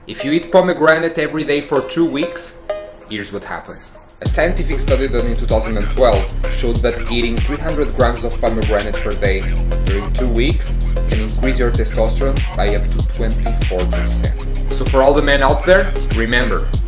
If you eat pomegranate every day for 2 weeks, here's what happens. A scientific study done in 2012 showed that eating 300 grams of pomegranate per day during 2 weeks can increase your testosterone by up to 24%. So for all the men out there, remember,